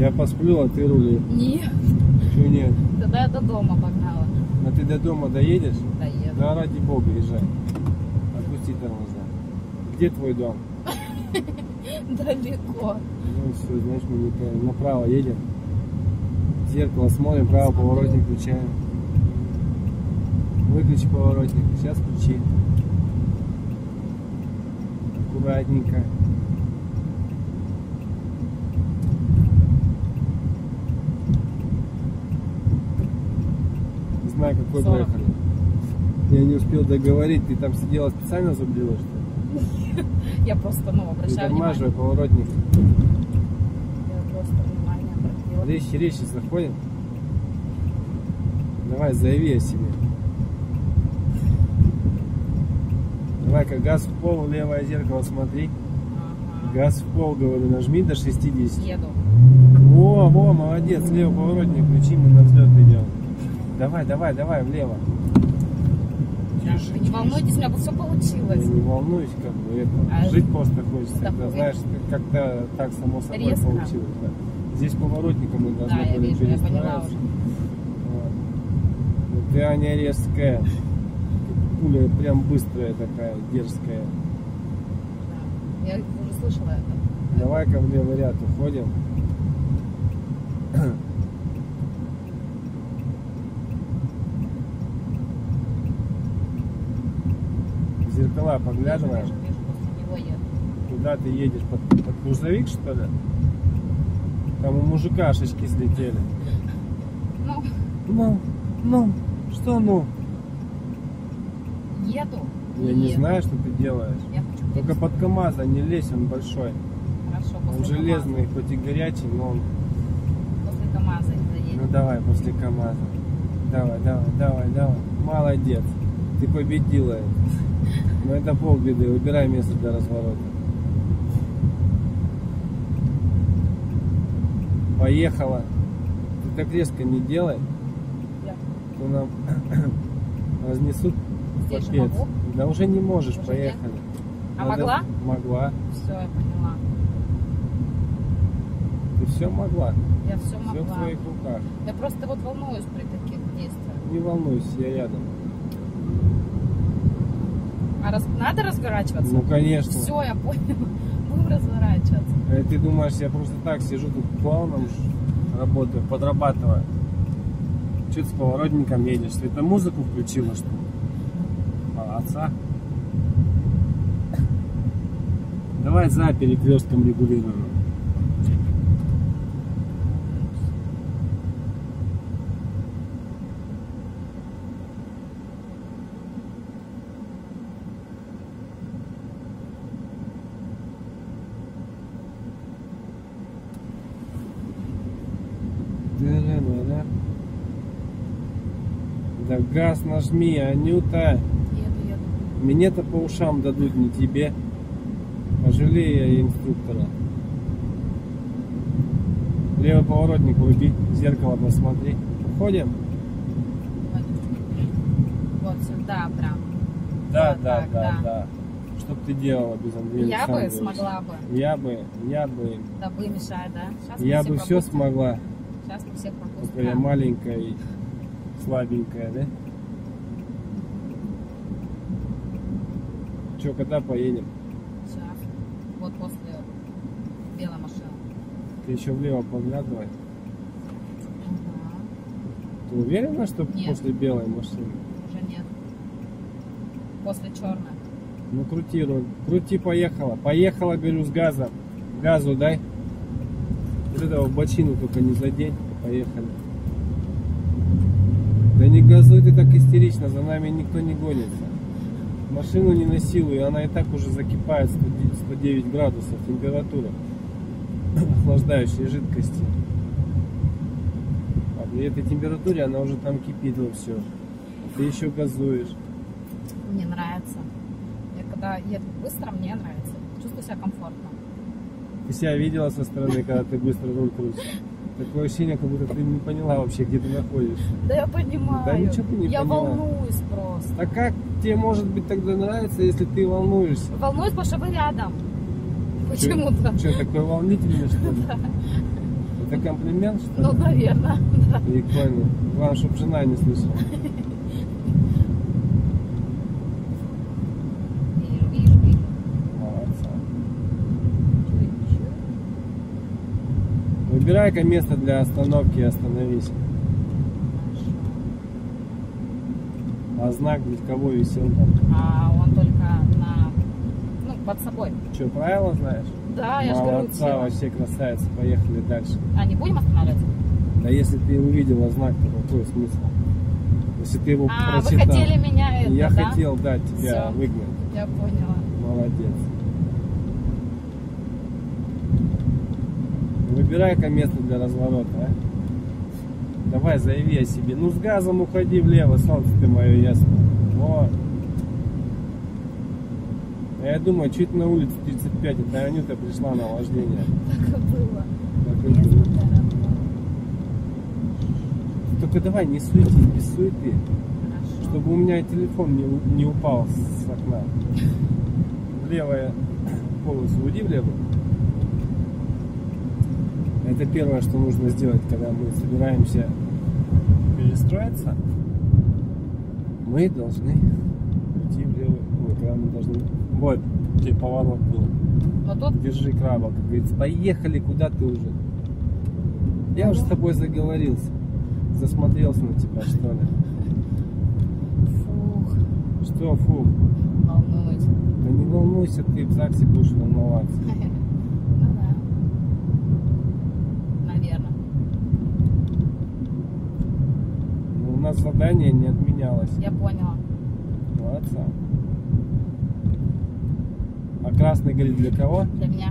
Я посплю, а ты рули. Нет. Чего нет? Тогда я до дома погнала. А ты до дома доедешь? Доеду. Да ради бога, езжай. Отпусти тормоза. Где твой дом? Далеко. Ну все, знаешь, мы направо едем. В зеркало смотрим, право поворотник включаем. Выключи поворотник. Сейчас включи. Аккуратненько. Не знаю, какой 40. проехали. Я не успел договорить. Ты там сидела специально зубрила, что ли? Я просто, обращаю Притормаживай внимание. поворотник. Я просто внимание обратила. Резче заходим. Давай, заяви о себе. Давай-ка газ в пол, в левое зеркало смотри. Ага. Газ в пол, говорю, нажми до 60. Еду. Во, молодец, левый поворотник включи, мы на взлет идем. Давай, влево. Да, вы не волнуйтесь, у меня бы все Я получилось. не волнуюсь, как бы это. А Жить просто хочется. такой Это, знаешь, как-то так само собой резко. получилось. Да. Здесь поворотником мы должны Да, я были вижу, я поняла перестраиваться. уже. Вот. Ну, ты, Аня, резкая. Пуля прям быстрая такая, дерзкая. Да. Я уже слышала это. Давай-ка в левый ряд уходим. В зеркала поглядываем. Вижу, после него еду. Куда ты едешь? Под грузовик, что ли? Там у мужика шишки слетели. Ну, что ну? Еду. Я не знаю, что ты делаешь. Я хочу Только под КамАЗа не лезь, он большой. Хорошо, Он после железный, хоть и горячий, но он... КамАЗа. После КамАЗа заедем. Ну давай, после КамАЗа. Давай. Молодец. Ты победила это. Но это полбеды. Выбирай место для разворота. Поехала. Ты так резко не делай. Я. То нам разнесут Здесь же попец. могу? Да уже не можешь, Уже поехали. А могла? Могла. Все, я поняла. Ты все могла. Я все Все в могла. твоих руках. Я просто волнуюсь при таких действиях. Не волнуйся, я рядом. А надо разворачиваться? Ну конечно. Все, я поняла. Будем разворачиваться. Ты думаешь, я просто так сижу тут клоуном работаю, подрабатываю. Че ты с поворотником едешь? Ты это музыку включила, что ли? Молодца. Давай за перекрестком регулируем. Да газ нажми, Анюта. Еду. Мне-то по ушам дадут, не тебе. Пожалей я инструктора. Левый поворотник вруби, в зеркало посмотри. Уходим? Вот сюда прям. Да, Вот так, да. Что бы ты делала без Андрея Я бы Александровича? смогла бы. Я бы. Да вы мешает, да? Сейчас мы Я все бы все пропустим. смогла. Сейчас мы всех пропустим. Только я маленькая и слабенькая, да? Че, когда поедем? Сейчас. Вот после белой машины. Ты еще влево поглядывай. Ага. Ты уверена, что Нет. после белой машины? Уже нет. После черной. Ну крути руль. Крути, поехала. Поехала, говорю, с газом. Газу дай. Вот этого бочину только не задень. Поехали. Да не газуй ты так истерично, за нами никто не гонится. Машину не насилуй, она и так уже закипает 109 градусов температура охлаждающей жидкости. А при этой температуре она уже там кипит во все. Ты еще газуешь. Мне нравится. Я когда еду быстро, мне нравится. Чувствую себя комфортно. Ты себя видела со стороны, когда ты быстро руль крутишь? Такое ощущение, как будто ты не поняла вообще, где ты находишься. Да я понимаю. Да ничего ты не я поняла. волнуюсь просто. А как тебе может быть тогда нравится, если ты волнуешься? Волнуюсь, потому что вы рядом. Почему-то. Что, такой волнительный, что ли? Это комплимент, что ли? Ну, наверное, да. Прикольно. Главное, чтобы жена не слышала. Вижу. Молодца. Выбирай-ка место для остановки и остановись. А знак для кого висел там? А он только под собой. Что, правила знаешь? Да, я же говорю, Молодца, вообще красавица. Поехали дальше. А не будем останавливаться? Да если ты увидела знак, то какой смысл? Если ты его А, вы прочитал. хотели меня это, Я да? хотел, да, тебя Всё. выгнать. Я поняла. Молодец. Выбирай-ка место для разворота, а? Давай, заяви о себе. Ну, с газом уходи влево, солнце ты мое ясное. Вот. Я думаю, чуть на улице 35, это Анюта пришла на вождение. Так и было. Так и Место было. для разворота. Только давай, не суети, без суеты. Хорошо. Чтобы у меня телефон не упал с окна. В левое полосу уйди влево. Это первое, что нужно сделать, когда мы собираемся перестроиться. Мы должны уйти влево. Ой, когда мы должны... Вот, где поворот был. Вот тут? Держи краба, как говорится. Поехали, куда ты уже? Я уже с тобой заговорился. Засмотрелся на тебя, что ли? Фух, Что, фу? волнуюсь. Да не волнуйся, ты в ЗАГСе будешь волноваться. Ну да. Наверное. Но у нас задание не отменялось. Я поняла. Молодца. А красный горит для кого? Для меня.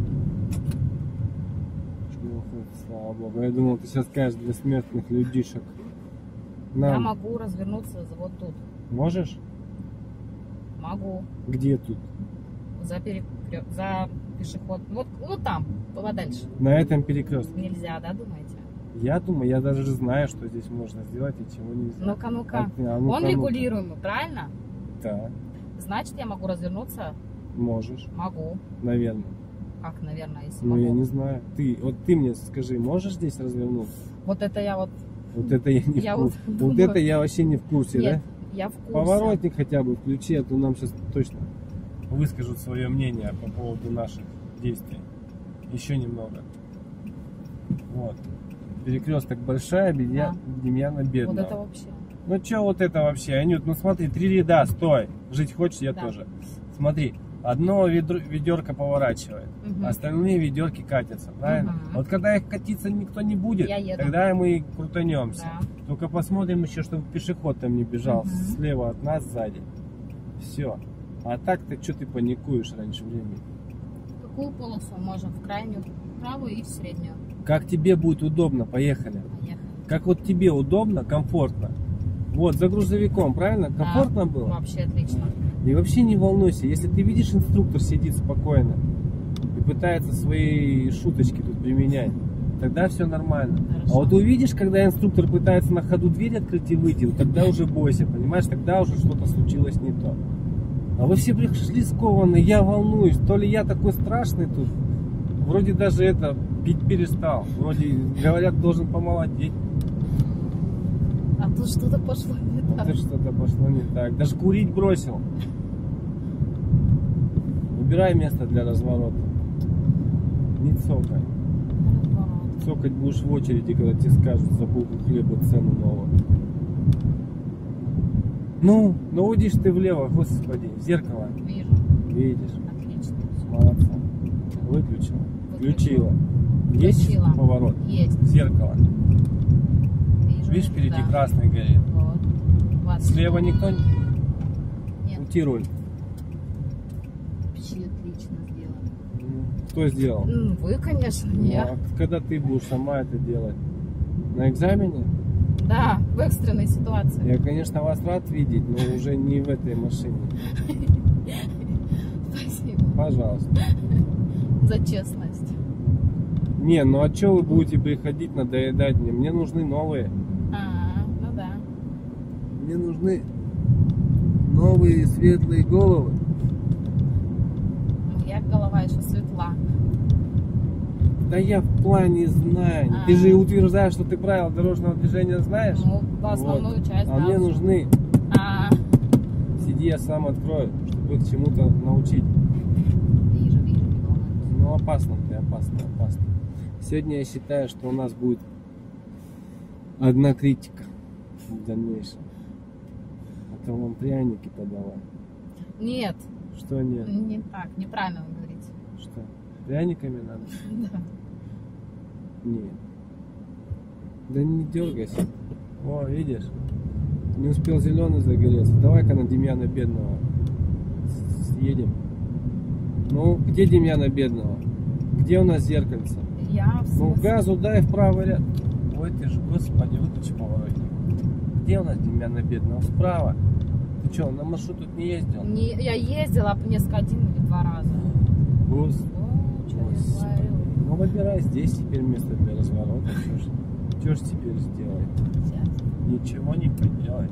Слава богу. Я думал, ты сейчас скажешь для смертных людишек. Я Нам. могу развернуться вот тут. Можешь? Могу. Где тут? За пешеход. Вот там, подальше. На этом перекрестке. Нельзя, да, думаете? Я думаю, я даже знаю, что здесь можно сделать и чего нельзя. Ну-ка, ну-ка. А ну-ка, Он ну-ка. регулируемый, правильно? Да, Значит, я могу развернуться? можешь, Могу. наверное. Как, наверное, если Ну, могу? я не знаю. Ты мне скажи, можешь здесь развернуться? Вот это я вот... Вот это я не Я в курсе. вот Вот думаю. это я вообще не в курсе, Нет, я в курсе. да? Поворотник хотя бы включи, а то нам сейчас точно выскажут свое мнение по поводу наших действий. Еще немного. Вот. Перекресток большая, Демьяна бедная. Вот это вообще. Ну что вот это вообще, Анют, ну смотри, 3 ряда, стой. Жить хочешь, я Да. тоже. Смотри, одно ведерко поворачивает, Мгм. остальные ведерки катятся, правильно? Мгм. Вот когда их катиться никто не будет, Я еду. тогда мы и крутанемся. Да. Только посмотрим еще, чтобы пешеход там не бежал Мгм. слева от нас, сзади. Все. А так-то что ты паникуешь раньше времени? Какую полосу можем? В крайнюю правую и в среднюю. Как тебе будет удобно, поехали. Поехали. Как вот тебе удобно, комфортно. Вот, за грузовиком, правильно? Да. Комфортно было? Вообще отлично. И вообще не волнуйся, если ты видишь, инструктор сидит спокойно и пытается свои шуточки тут применять, тогда все нормально. Хорошо. А вот увидишь, когда инструктор пытается на ходу дверь открыть и выйти, вот тогда уже бойся, понимаешь, тогда уже что-то случилось не то. А вы все пришли скованные, я волнуюсь, то ли я такой страшный тут, вроде даже это, пить перестал, вроде говорят, должен помолодеть, А тут что-то пошло не вот так. это что-то пошло не так, даже курить бросил. Выбирай место для разворота, не цокай. Цокать будешь в очереди, когда тебе скажут за булку хлеба цену новую. Ну удишь ты влево, господи, в зеркало. Вижу. Видишь, Отлично. молодца. Выключила. Включила. Есть Включила. поворот? Есть. Зеркало. Вижу. Видишь, впереди Да. красный горит. Вот. Вот. Слева никто не... Нет. Крути руль. Вообще отлично сделано. Кто сделал? Вы, конечно, Ну, не я. а когда ты будешь сама это делать? На экзамене? Да, в экстренной ситуации. Я, конечно, вас рад видеть, но уже не в этой машине. Спасибо Пожалуйста. за честность. Не, ну а что вы будете приходить надоедать мне? Мне нужны новые. Ну да. Мне нужны новые светлые головы. Я голова еще светла. Да я в плане знаний. Ты же утверждаешь, что ты правила дорожного движения знаешь? Ну, основную часть, А да. мне нужны. А, Сиди, я сам открою, чтобы их чему-то научить. вижу, не волнуйся. Ну опасно ты, опасно. Сегодня я считаю, что у нас будет одна критика в дальнейшем. А то вам пряники подавай. Нет, Что нет? не так, неправильно вы говорите. Что? Пряниками надо? Да. Нет. Да не дергайся. О, видишь? Не успел зеленый загореться. Давай-ка на Демьяна Бедного съедем. Ну, где Демьяна Бедного? Где у нас зеркальце? Я в Ну, смысле... газу дай в правый ряд. Ой, ты ж, господи, выключи поворотник. Где у нас Демьяна Бедного? Справа. Ты что, на маршрут тут не ездил? Я ездила несколько, 1 или 2 раза. Господи. О, что я говорю. Ну, выбирай здесь теперь место для разворота. Что ж теперь сделать? Сейчас. Ничего не поделать.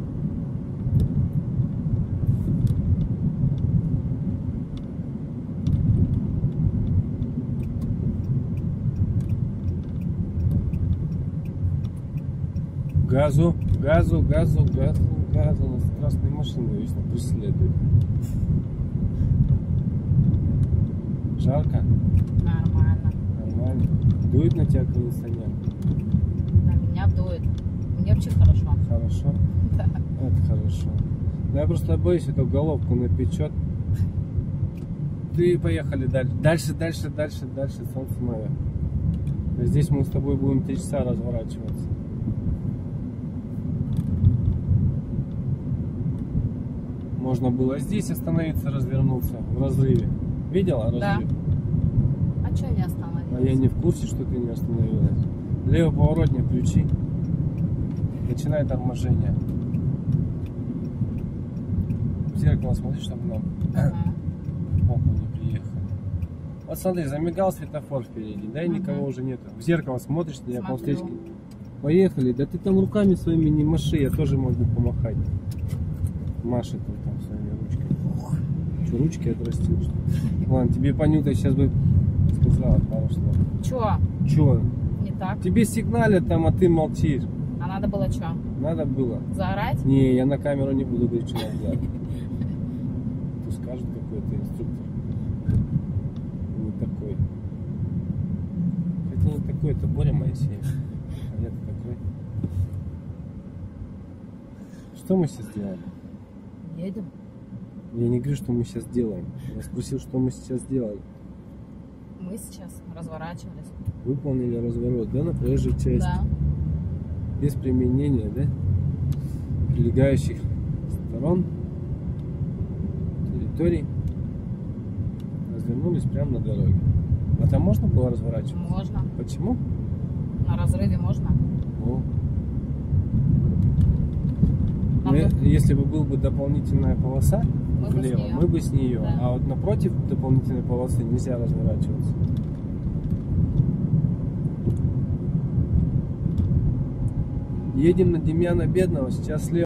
Газу. Нас красные машины вечно преследуют. Жарко? Нормально. Нормально. Дует на тебя кондиционер? На меня дует. Мне вообще хорошо. Хорошо? Да. Это хорошо. Но я просто боюсь, эту головку напечет. Ты поехали дальше. Дальше, солнце мое. Здесь мы с тобой будем 3 часа разворачиваться. Можно было здесь остановиться, развернуться в разрыве. Видела разрыв? Да. А что не остановилась? А я не в курсе, что ты не остановилась. Левый поворотник включи. Начинай торможение. В зеркало смотри, чтобы нам в попу не приехали. Вот смотри, замигал светофор впереди, да, и никого уже нету. В зеркало смотришь, я по встречке. Поехали. Да ты там руками своими не маши, я тоже могу помахать. Машет он там своими ручками. Что, ручки отрастил, что ли? Ладно, тебе Панюта сейчас бы сказала пару слов. Чё? Че? Не так? Тебе сигналят там, а ты молчишь. А надо было что? Надо было. Заорать? Не, я на камеру не буду говорить, что надо делать. Tu скажет какой-то инструктор. Не такой. Хотя не такой, это Боря Моисеев. А я такой. Что мы сейчас делаем? Едем. Я не говорю, что мы сейчас делаем. Я спросил, что мы сейчас делаем. Мы сейчас разворачивались. Выполнили разворот, да, на проезжей части? Да. Без применения, да, прилегающих сторон, территорий. Развернулись прямо на дороге. А там можно было разворачиваться? Можно. Почему? На разрыве можно. Ну, А если бы была бы дополнительная полоса Мы бы с влево, нее. мы бы с нее. Да. А вот напротив дополнительной полосы нельзя разворачиваться. Едем на Демьяна Бедного, сейчас слева